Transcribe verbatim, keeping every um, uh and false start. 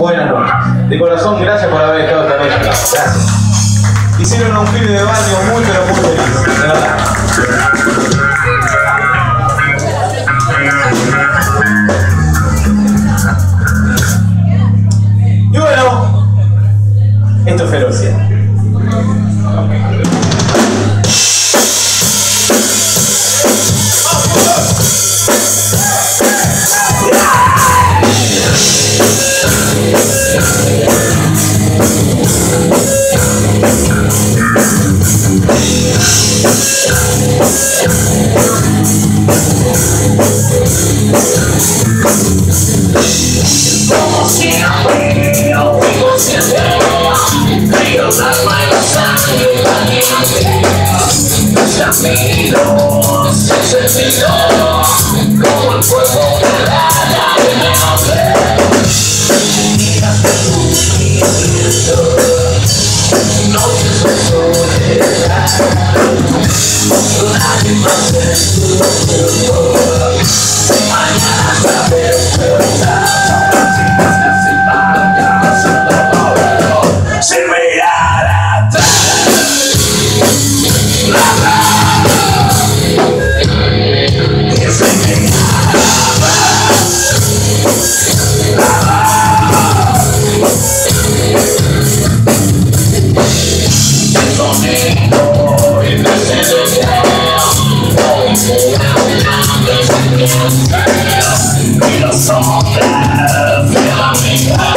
Buenas noches. De corazón, gracias por haber estado esta noche acá. Gracias. Hicieron un film de barrio muy, pero muy feliz. De verdad. Y bueno, esto es Ferocia. Como siempre, yo vivo siempre, río las manos sangre mis amigos se sentido como el fuego de la arena. Miraste tu viento, noches de soledad, lágrimas en tu cuerpo, mañana sabes despertar. Sin mirar atrás, y sin mirar atrás, el sonido y descendencia, y los hombres de la amiga.